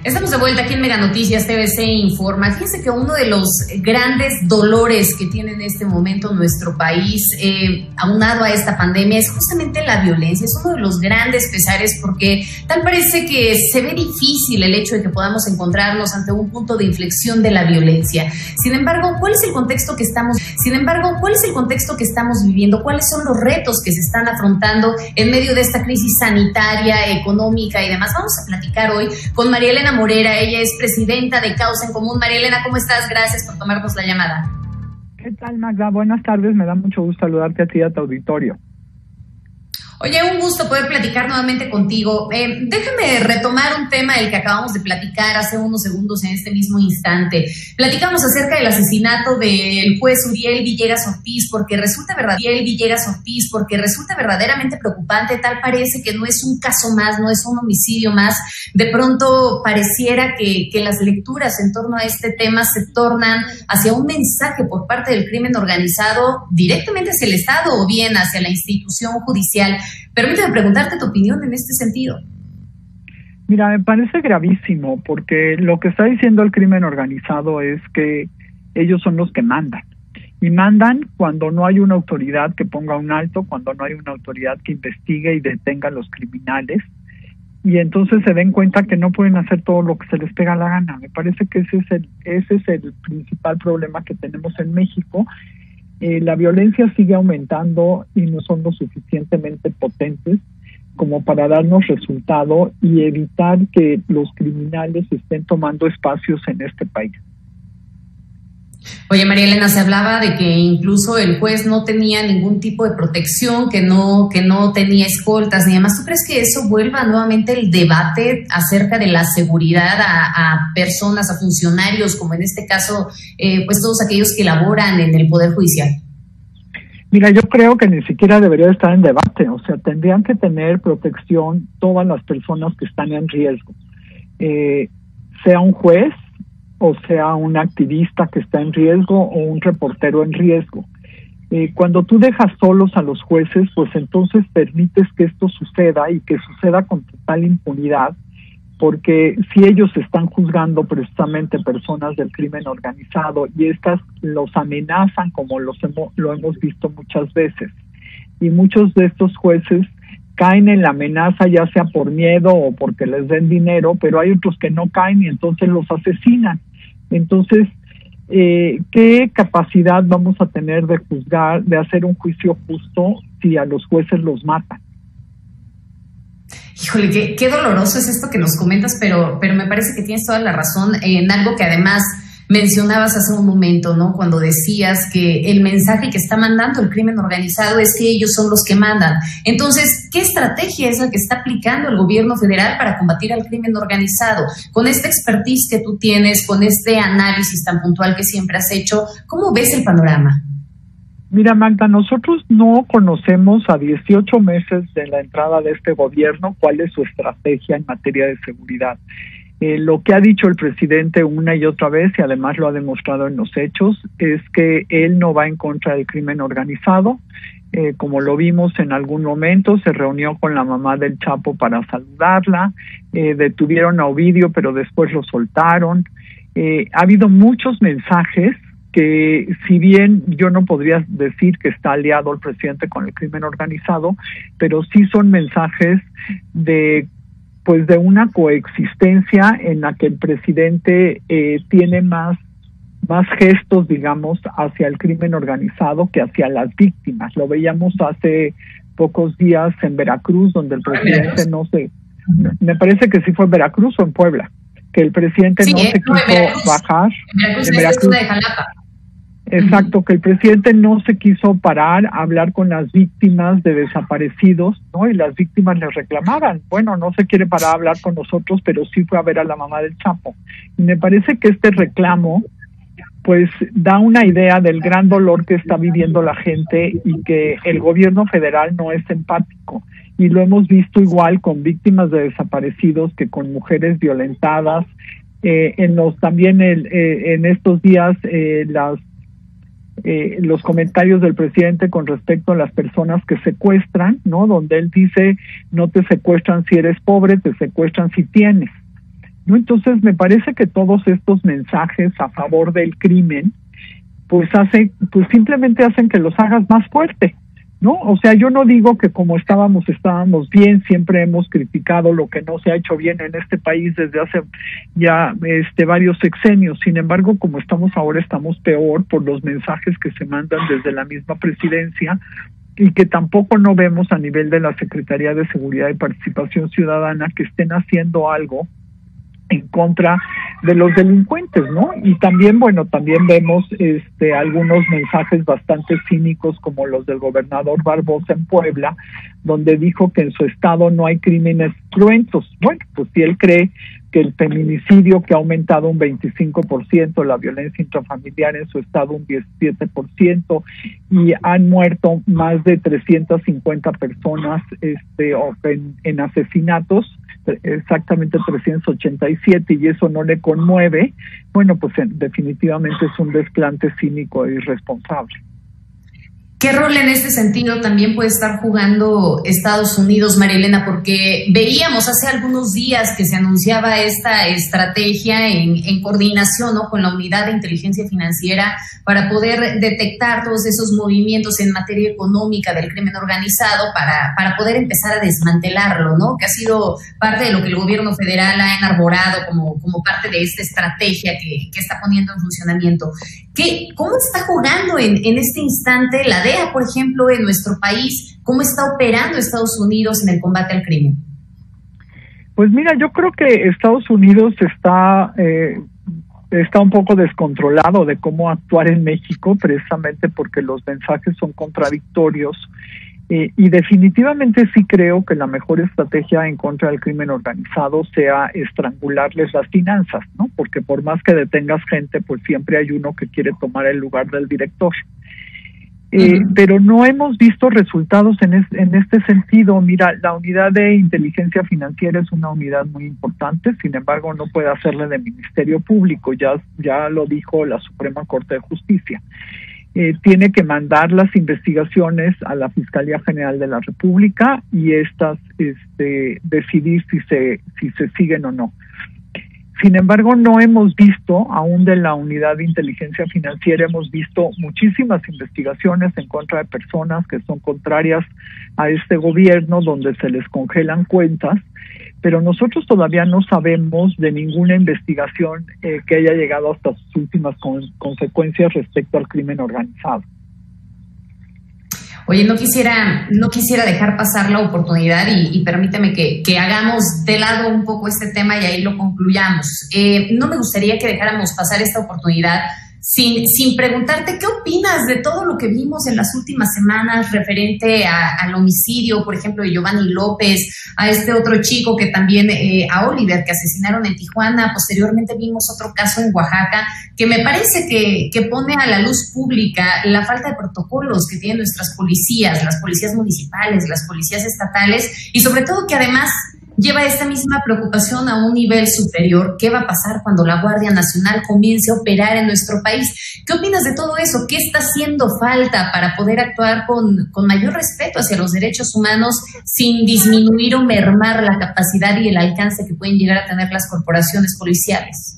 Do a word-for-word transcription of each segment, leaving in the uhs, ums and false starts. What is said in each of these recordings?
Estamos de vuelta aquí en Mega Noticias T V C Informa. Fíjense que uno de los grandes dolores que tiene en este momento nuestro país, eh, aunado a esta pandemia, es justamente la violencia. Es uno de los grandes pesares porque tal parece que se ve difícil el hecho de que podamos encontrarnos ante un punto de inflexión de la violencia. Sin embargo, ¿cuál es el contexto que estamos? Sin embargo, ¿cuál es el contexto que estamos viviendo? ¿Cuáles son los retos que se están afrontando en medio de esta crisis sanitaria, económica y demás? Vamos a platicar hoy con María Elena Morera. Ella es presidenta de Causa en Común. María Elena, ¿cómo estás? Gracias por tomarnos la llamada. ¿Qué tal, Magda? Buenas tardes, me da mucho gusto saludarte a ti y a tu auditorio. Oye, un gusto poder platicar nuevamente contigo. Eh, déjame retomar un tema del que acabamos de platicar hace unos segundos en este mismo instante. Platicamos acerca del asesinato del juez Uriel Villegas Ortiz, porque resulta verdad, Uriel Villegas Ortiz, porque resulta verdaderamente preocupante. Tal parece que no es un caso más, no es un homicidio más. De pronto pareciera que, que las lecturas en torno a este tema se tornan hacia un mensaje por parte del crimen organizado directamente hacia el Estado o bien hacia la institución judicial. Permíteme preguntarte tu opinión en este sentido. Mira, me parece gravísimo porque lo que está diciendo el crimen organizado es que ellos son los que mandan. Y mandan cuando no hay una autoridad que ponga un alto, cuando no hay una autoridad que investigue y detenga a los criminales. Y entonces se den cuenta que no pueden hacer todo lo que se les pega la gana. Me parece que ese es el, ese es el principal problema que tenemos en México. Eh, la violencia sigue aumentando y no son lo suficientemente potentes como para darnos resultado y evitar que los criminales estén tomando espacios en este país. Oye, María Elena, se hablaba de que incluso el juez no tenía ningún tipo de protección, que no, que no tenía escoltas ni demás. ¿Tú crees que eso vuelva nuevamente el debate acerca de la seguridad a, a personas, a funcionarios, como en este caso, eh, pues todos aquellos que laboran en el Poder Judicial? Mira, yo creo que ni siquiera debería estar en debate. O sea, tendrían que tener protección todas las personas que están en riesgo, eh, sea un juez, o sea un activista que está en riesgo o un reportero en riesgo. Eh, cuando tú dejas solos a los jueces, pues entonces permites que esto suceda y que suceda con total impunidad, porque si ellos están juzgando precisamente personas del crimen organizado y estas los amenazan como los hemos, lo hemos visto muchas veces, y muchos de estos jueces caen en la amenaza ya sea por miedo o porque les den dinero, pero hay otros que no caen y entonces los asesinan. Entonces, eh, ¿qué capacidad vamos a tener de juzgar, de hacer un juicio justo si a los jueces los matan? Híjole, qué, qué doloroso es esto que nos comentas, pero, pero me parece que tienes toda la razón en algo que además mencionabas hace un momento, ¿no? Cuando decías que el mensaje que está mandando el crimen organizado es que ellos son los que mandan. Entonces, ¿qué estrategia es la que está aplicando el gobierno federal para combatir al crimen organizado? Con esta expertise que tú tienes, con este análisis tan puntual que siempre has hecho, ¿cómo ves el panorama? Mira, Magda, nosotros no conocemos a dieciocho meses de la entrada de este gobierno cuál es su estrategia en materia de seguridad. Eh, lo que ha dicho el presidente una y otra vez, y además lo ha demostrado en los hechos, es que él no va en contra del crimen organizado. Eh, como lo vimos en algún momento, se reunió con la mamá del Chapo para saludarla, eh, detuvieron a Ovidio, pero después lo soltaron. Eh, ha habido muchos mensajes que, si bien yo no podría decir que está aliado el presidente con el crimen organizado, pero sí son mensajes de pues de una coexistencia en la que el presidente eh, tiene más, más gestos, digamos, hacia el crimen organizado que hacia las víctimas. Lo veíamos hace pocos días en Veracruz, donde el presidente no se... Me parece que sí fue en Veracruz o en Puebla, que el presidente sí, no se quiso Veracruz. bajar. Veracruz, en Veracruz. De Jalapa. Exacto, que el presidente no se quiso parar a hablar con las víctimas de desaparecidos, ¿no? Y las víctimas le reclamaban, bueno, no se quiere parar a hablar con nosotros, pero sí fue a ver a la mamá del Chapo. Y me parece que este reclamo, pues, da una idea del gran dolor que está viviendo la gente y que el gobierno federal no es empático. Y lo hemos visto igual con víctimas de desaparecidos que con mujeres violentadas. Eh, en los también el, eh, en estos días eh, las Eh, los comentarios del presidente con respecto a las personas que secuestran, ¿no? Donde él dice, no te secuestran si eres pobre, te secuestran si tienes. ¿no? Entonces me parece que todos estos mensajes a favor del crimen pues hace, pues simplemente hacen que los hagas más fuerte, ¿no? O sea, yo no digo que como estábamos, estábamos bien, siempre hemos criticado lo que no se ha hecho bien en este país desde hace ya este varios sexenios. Sin embargo, como estamos ahora, estamos peor por los mensajes que se mandan desde la misma presidencia y que tampoco no vemos a nivel de la Secretaría de Seguridad y Participación Ciudadana que estén haciendo algo en contra de los delincuentes, ¿no? Y también, bueno, también vemos este algunos mensajes bastante cínicos como los del gobernador Barbosa en Puebla, donde dijo que en su estado no hay crímenes cruentos. Bueno, pues si él cree que el feminicidio, que ha aumentado un veinticinco por ciento, la violencia intrafamiliar en su estado un diecisiete por ciento, y han muerto más de trescientas cincuenta personas este en, en asesinatos, exactamente trescientos ochenta y siete, y eso no le conmueve, bueno, pues definitivamente es un desplante cínico e irresponsable. ¿Qué rol en este sentido también puede estar jugando Estados Unidos, María Elena? Porque veíamos hace algunos días que se anunciaba esta estrategia en, en coordinación, ¿no?, con la Unidad de Inteligencia Financiera para poder detectar todos esos movimientos en materia económica del crimen organizado para, para poder empezar a desmantelarlo, ¿no?, que ha sido parte de lo que el gobierno federal ha enarborado como, como parte de esta estrategia que, que está poniendo en funcionamiento. ¿Qué, ¿Cómo está jugando en, en este instante la D E A, por ejemplo, en nuestro país? ¿Cómo está operando Estados Unidos en el combate al crimen? Pues mira, yo creo que Estados Unidos está eh, está un poco descontrolado de cómo actuar en México, precisamente porque los mensajes son contradictorios. Eh, y definitivamente sí creo que la mejor estrategia en contra del crimen organizado sea estrangularles las finanzas, ¿no? Porque por más que detengas gente, pues siempre hay uno que quiere tomar el lugar del director. Eh, uh-huh. Pero no hemos visto resultados en, es, en este sentido. Mira, la unidad de inteligencia financiera es una unidad muy importante, sin embargo no puede hacerle de Ministerio Público, ya, ya lo dijo la Suprema Corte de Justicia. Eh, tiene que mandar las investigaciones a la Fiscalía General de la República y estas este, decidir si se, si se siguen o no. Sin embargo, no hemos visto, aún de la Unidad de Inteligencia Financiera, hemos visto muchísimas investigaciones en contra de personas que son contrarias a este gobierno, donde se les congelan cuentas, pero nosotros todavía no sabemos de ninguna investigación eh, que haya llegado hasta sus últimas con, consecuencias respecto al crimen organizado. Oye, no quisiera, no quisiera dejar pasar la oportunidad y, y permíteme que, que hagamos de lado un poco este tema y ahí lo concluyamos. Eh, no me gustaría que dejáramos pasar esta oportunidad sin, sin preguntarte qué opinas de todo lo que vimos en las últimas semanas referente a, al homicidio, por ejemplo, de Giovanni López, a este otro chico que también, eh, a Oliver, que asesinaron en Tijuana. Posteriormente vimos otro caso en Oaxaca, que me parece que, que pone a la luz pública la falta de protocolos que tienen nuestras policías, las policías municipales, las policías estatales, y sobre todo que además lleva esta misma preocupación a un nivel superior. ¿Qué va a pasar cuando la Guardia Nacional comience a operar en nuestro país? ¿Qué opinas de todo eso? ¿Qué está haciendo falta para poder actuar con, con mayor respeto hacia los derechos humanos sin disminuir o mermar la capacidad y el alcance que pueden llegar a tener las corporaciones policiales?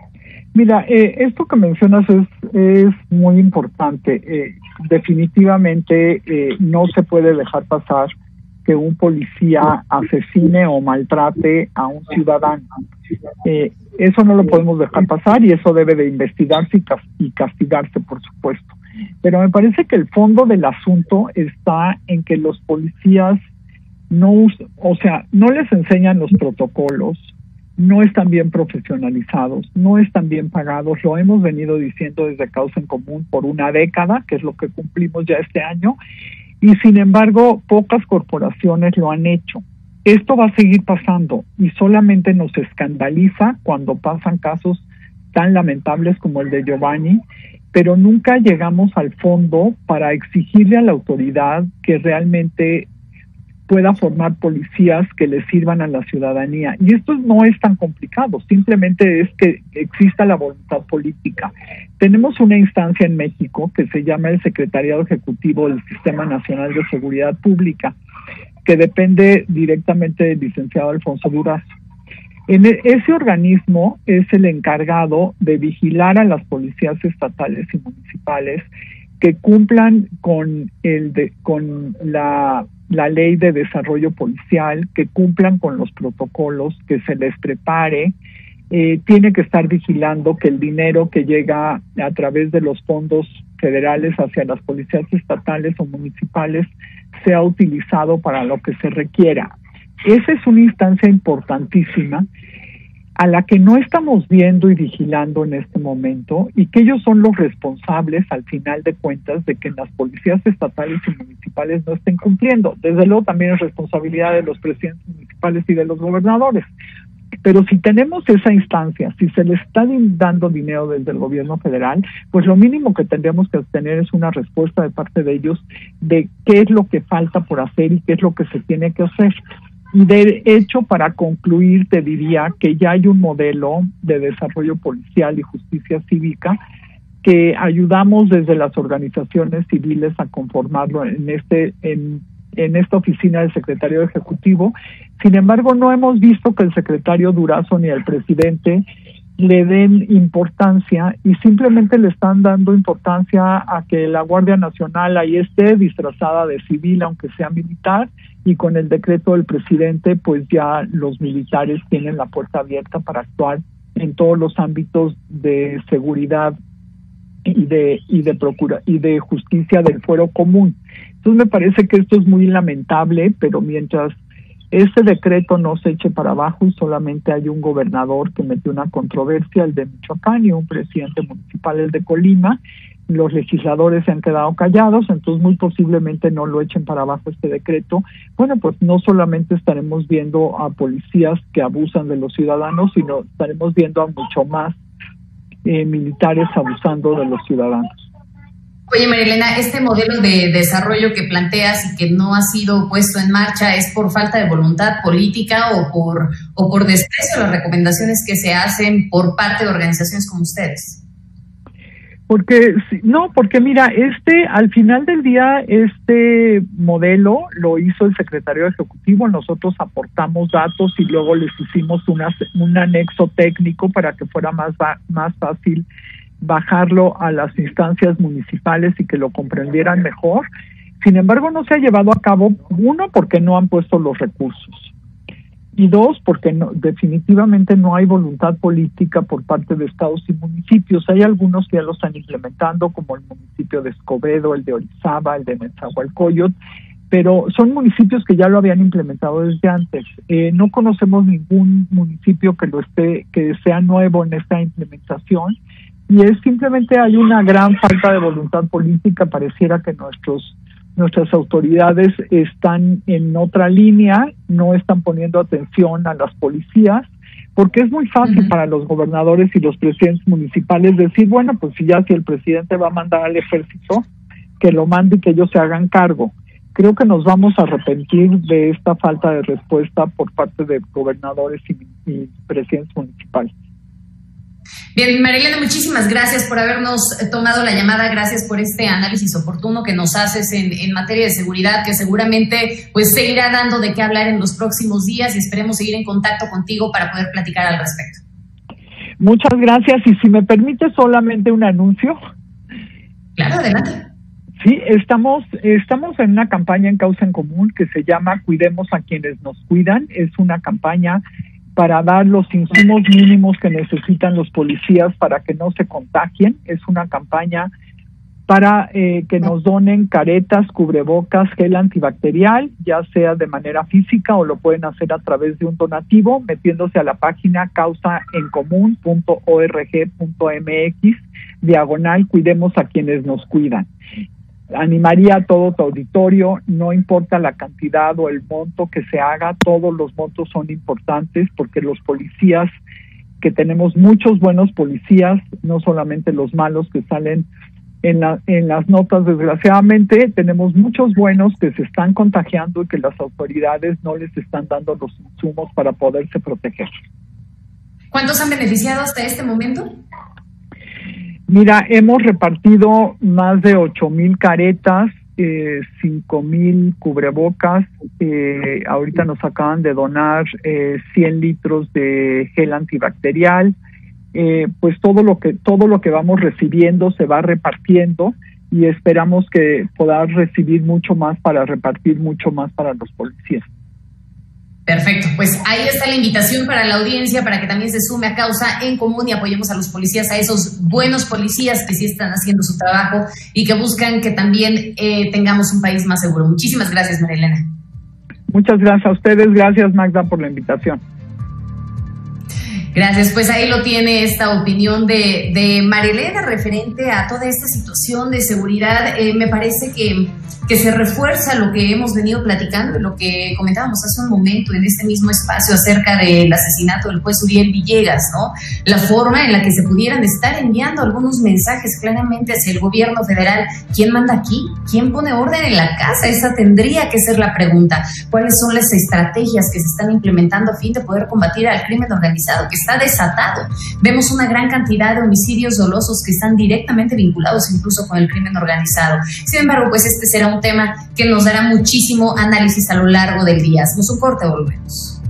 Mira, eh, esto que mencionas es, es muy importante. Eh, definitivamente eh, no se puede dejar pasar que un policía asesine o maltrate a un ciudadano. Eh, eso no lo podemos dejar pasar y eso debe de investigarse y castigarse, por supuesto. Pero me parece que el fondo del asunto está en que los policías no, o sea, no les enseñan los protocolos, no están bien profesionalizados, no están bien pagados. Lo hemos venido diciendo desde Causa en Común por una década, que es lo que cumplimos ya este año, y sin embargo pocas corporaciones lo han hecho. Esto va a seguir pasando y solamente nos escandaliza cuando pasan casos tan lamentables como el de Giovanni, pero nunca llegamos al fondo para exigirle a la autoridad que realmente pueda formar policías que le sirvan a la ciudadanía. Y esto no es tan complicado, simplemente es que exista la voluntad política. Tenemos una instancia en México que se llama el Secretariado Ejecutivo del Sistema Nacional de Seguridad Pública, que depende directamente del licenciado Alfonso Durazo. En ese organismo es el encargado de vigilar a las policías estatales y municipales que cumplan con el de, con la, la ley de desarrollo policial, que cumplan con los protocolos, que se les prepare. Eh, tiene que estar vigilando que el dinero que llega a través de los fondos federales hacia las policías estatales o municipales sea utilizado para lo que se requiera. Esa es una instancia importantísima a la que no estamos viendo y vigilando en este momento, y que ellos son los responsables, al final de cuentas, de que las policías estatales y municipales no estén cumpliendo. Desde luego también es responsabilidad de los presidentes municipales y de los gobernadores. Pero si tenemos esa instancia, si se les está dando dinero desde el gobierno federal, pues lo mínimo que tendríamos que obtener es una respuesta de parte de ellos de qué es lo que falta por hacer y qué es lo que se tiene que hacer. Y de hecho, para concluir, te diría que ya hay un modelo de desarrollo policial y justicia cívica que ayudamos desde las organizaciones civiles a conformarlo en este en, en esta oficina del secretario ejecutivo. Sin embargo, no hemos visto que el secretario Durazo ni el presidente le den importancia, y simplemente le están dando importancia a que la Guardia Nacional ahí esté disfrazada de civil, aunque sea militar, y con el decreto del presidente pues ya los militares tienen la puerta abierta para actuar en todos los ámbitos de seguridad y de y de procura y de justicia del fuero común. Entonces me parece que esto es muy lamentable, pero mientras este decreto no se eche para abajo y solamente hay un gobernador que metió una controversia, el de Michoacán, y un presidente municipal, el de Colima, los legisladores se han quedado callados, entonces muy posiblemente no lo echen para abajo este decreto. Bueno, pues no solamente estaremos viendo a policías que abusan de los ciudadanos, sino estaremos viendo a mucho más eh, militares abusando de los ciudadanos. Oye, María Elena, este modelo de desarrollo que planteas y que no ha sido puesto en marcha, ¿es por falta de voluntad política o por, o por desprecio a las recomendaciones que se hacen por parte de organizaciones como ustedes? Porque, no, porque mira, este, al final del día, este modelo lo hizo el secretario ejecutivo, nosotros aportamos datos y luego les hicimos una, un anexo técnico para que fuera más, más fácil bajarlo a las instancias municipales y que lo comprendieran mejor. Sin embargo, no se ha llevado a cabo, uno, porque no han puesto los recursos, y dos, porque no, definitivamente no hay voluntad política por parte de estados y municipios. Hay algunos que ya lo están implementando, como el municipio de Escobedo, el de Orizaba, el de Nezahualcóyotl, pero son municipios que ya lo habían implementado desde antes. Eh, no conocemos ningún municipio que lo esté, que sea nuevo en esta implementación, y es simplemente hay una gran falta de voluntad política. Pareciera que nuestros nuestras autoridades están en otra línea, no están poniendo atención a las policías, porque es muy fácil uh-huh. para los gobernadores y los presidentes municipales decir, bueno, pues si ya si el presidente va a mandar al ejército, que lo mande y que ellos se hagan cargo. Creo que nos vamos a arrepentir de esta falta de respuesta por parte de gobernadores y, y presidentes municipales. Bien, María Elena, muchísimas gracias por habernos tomado la llamada, gracias por este análisis oportuno que nos haces en, en materia de seguridad, que seguramente pues seguirá dando de qué hablar en los próximos días, y esperemos seguir en contacto contigo para poder platicar al respecto. Muchas gracias, y si me permite solamente un anuncio. Claro, adelante. Sí, estamos, estamos en una campaña en Causa en Común que se llama Cuidemos a quienes nos cuidan. Es una campaña para dar los insumos mínimos que necesitan los policías para que no se contagien. Es una campaña para eh, que nos donen caretas, cubrebocas, gel antibacterial, ya sea de manera física o lo pueden hacer a través de un donativo, metiéndose a la página causaencomún punto org punto mx, diagonal, cuidemos a quienes nos cuidan. Animaría a todo tu auditorio, no importa la cantidad o el monto que se haga, todos los montos son importantes, porque los policías, que tenemos muchos buenos policías, no solamente los malos que salen en, la, en las notas, desgraciadamente, tenemos muchos buenos que se están contagiando y que las autoridades no les están dando los insumos para poderse proteger. ¿Cuántos han beneficiado hasta este momento? Mira, hemos repartido más de ocho mil caretas, eh, cinco mil cubrebocas. Eh, ahorita nos acaban de donar eh, cien litros de gel antibacterial. Eh, pues todo lo que todo lo que vamos recibiendo se va repartiendo y esperamos que podamos recibir mucho más para repartir mucho más para los policías. Perfecto, pues ahí está la invitación para la audiencia para que también se sume a Causa en Común y apoyemos a los policías, a esos buenos policías que sí están haciendo su trabajo y que buscan que también eh, tengamos un país más seguro. Muchísimas gracias, María Elena. Muchas gracias a ustedes, gracias Magda por la invitación. Gracias, pues ahí lo tiene esta opinión de, de María Elena referente a toda esta situación de seguridad. Eh, me parece que, que se refuerza lo que hemos venido platicando y lo que comentábamos hace un momento en este mismo espacio acerca del asesinato del juez Uriel Villegas, ¿no? La forma en la que se pudieran estar enviando algunos mensajes claramente hacia el gobierno federal. ¿Quién manda aquí? ¿Quién pone orden en la casa? Esa tendría que ser la pregunta. ¿Cuáles son las estrategias que se están implementando a fin de poder combatir al crimen organizado, que está desatado? Vemos una gran cantidad de homicidios dolosos que están directamente vinculados incluso con el crimen organizado. Sin embargo, pues este será un tema que nos dará muchísimo análisis a lo largo del día. Hacemos un corte, volvemos.